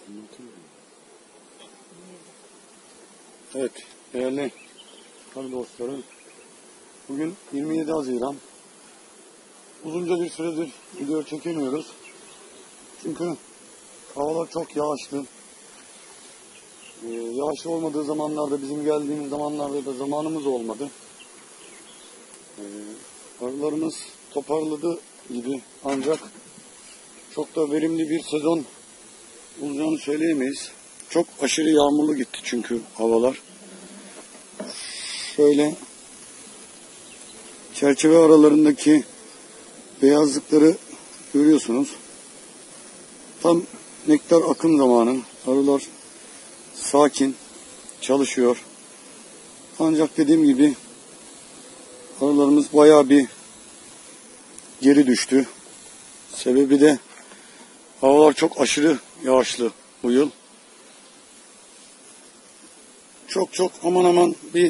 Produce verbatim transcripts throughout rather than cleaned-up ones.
Evet, değerli tabii dostlarım, bugün yirmi yedi Haziran. Uzunca bir süredir video çekemiyoruz. Çünkü havalar çok yağışlı. Ee, yağışlı olmadığı zamanlarda, bizim geldiğimiz zamanlarda da zamanımız olmadı. Ee, arılarımız toparladı gibi, ancak çok da verimli bir sezon olacağını söyleyemeyiz. Çok aşırı yağmurlu gitti çünkü havalar. Şöyle çerçeve aralarındaki beyazlıkları görüyorsunuz. Tam nektar akım zamanı. Arılar sakin çalışıyor. Ancak dediğim gibi arılarımız bayağı bir geri düştü. Sebebi de havalar çok aşırı yağışlı bu yıl. Çok çok aman aman bir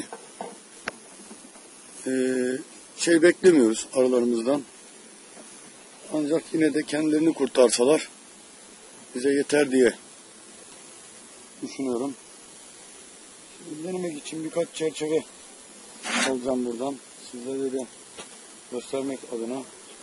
e, şey beklemiyoruz arılarımızdan. Ancak yine de kendilerini kurtarsalar bize yeter diye düşünüyorum. Şimdi denemek için birkaç çerçeve alacağım buradan. Sizlere de göstermek adına.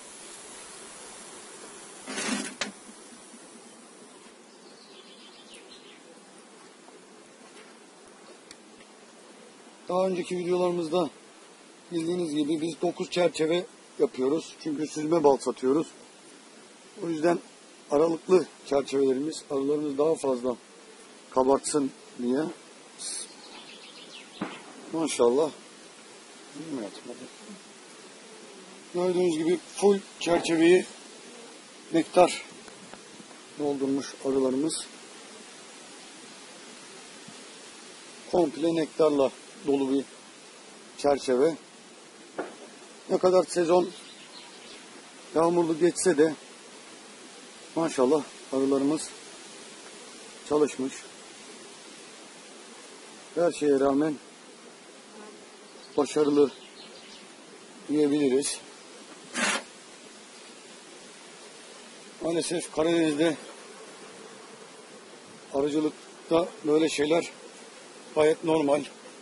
Daha önceki videolarımızda bildiğiniz gibi biz dokuz çerçeve yapıyoruz. Çünkü süzme bal satıyoruz. O yüzden aralıklı çerçevelerimiz, arılarımız daha fazla kabartsın diye. Maşallah. Gördüğünüz gibi full çerçeveyi nektar doldurmuş arılarımız. Komple nektarla dolu bir çerçeve. Ne kadar sezon yağmurlu geçse de maşallah arılarımız çalışmış. Her şeye rağmen başarılı diyebiliriz. Maalesef Karadeniz'de arıcılıkta böyle şeyler gayet normal.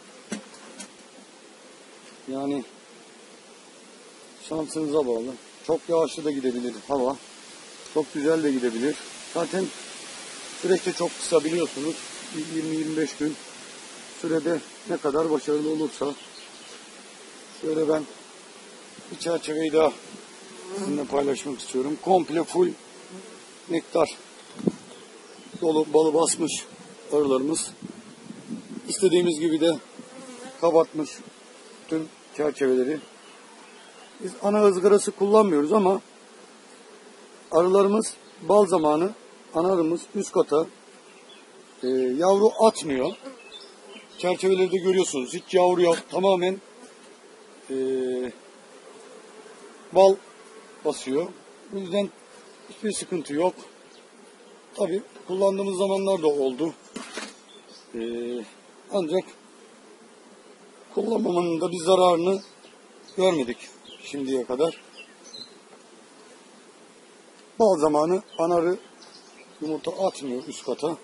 Yani şansınıza bağlı. Çok yağışlı da gidebilir hava. Çok güzel de gidebilir. Zaten süreç de çok kısa, biliyorsunuz. yirmi yirmi beş gün sürede ne kadar başarılı olursa. Şöyle ben bir çerçeveyi daha sizinle paylaşmak istiyorum. Komple full nektar dolu, balı basmış arılarımız. İstediğimiz gibi de kabartmış tüm çerçeveleri. Biz ana ızgarası kullanmıyoruz ama arılarımız bal zamanı, ana arımız üst kata e, yavru atmıyor. Çerçeveleri de görüyorsunuz. Hiç yavru yok. Tamamen e, bal basıyor. O yüzden hiçbir sıkıntı yok. Tabi kullandığımız zamanlar da oldu. E, ancak kullanmamanın da bir zararını görmedik şimdiye kadar. Bal zamanı anarı yumurta atmıyor üst kata.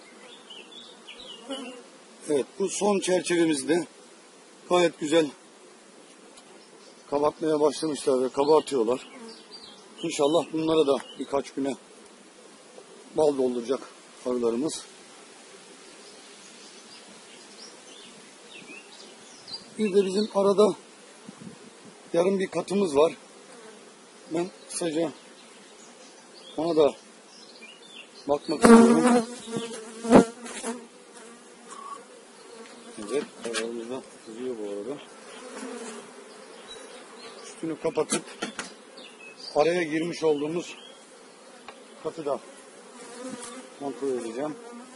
Evet, bu son çerçevemizde gayet güzel kabartmaya başlamışlar ve kabartıyorlar. İnşallah bunlara da birkaç güne bal dolduracak arılarımız. Bir de bizim arada yarım bir katımız var. Ben kısaca ona da bakmak istiyorum. Evet, arabamız da kızıyor bu arada. Üstünü kapatıp araya girmiş olduğumuz katı da kontrol edeceğim.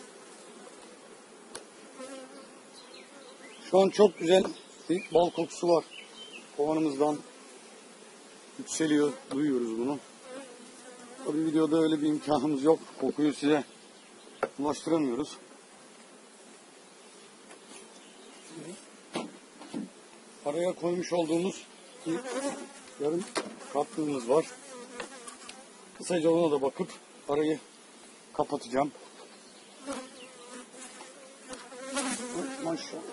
Şu an çok güzel bir bal kokusu var. Kovanımızdan yükseliyor. Duyuyoruz bunu. Tabii videoda öyle bir imkanımız yok. Kokuyu size ulaştıramıyoruz. Araya koymuş olduğumuz bir yarım katlığımız var. Kısaca ona da bakıp arayı kapatacağım. Maşallah.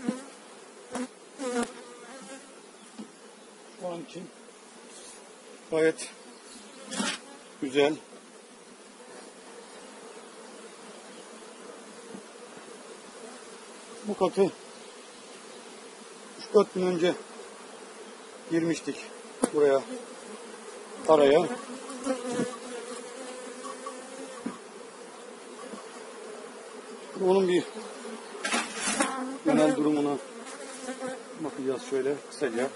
Şu an için gayet güzel. Bu katı üç dört gün önce girmiştik buraya, araya. Onun bir genel durumuna bakacağız şöyle kısaca.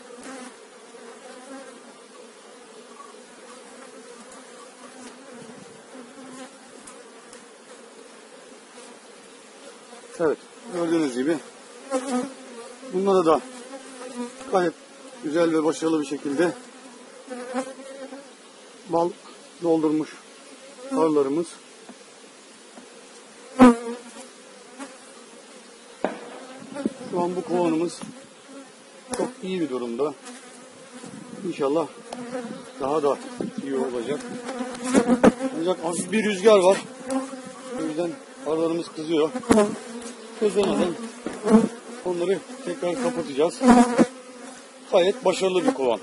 Evet, gördüğünüz gibi bunlara da gayet güzel ve başarılı bir şekilde bal doldurmuş arılarımız. Şu an bu kovanımız çok iyi bir durumda. İnşallah daha da iyi olacak. Ancak hafif bir rüzgar var. O yüzden arılarımız kızıyor. Kızmadan onları tekrar kapatacağız. Gayet başarılı bir kovan.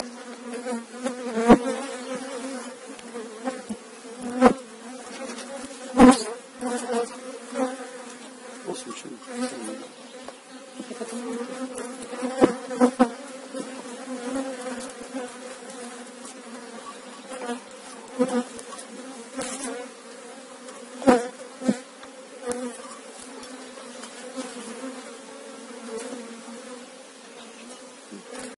Olsun şimdi.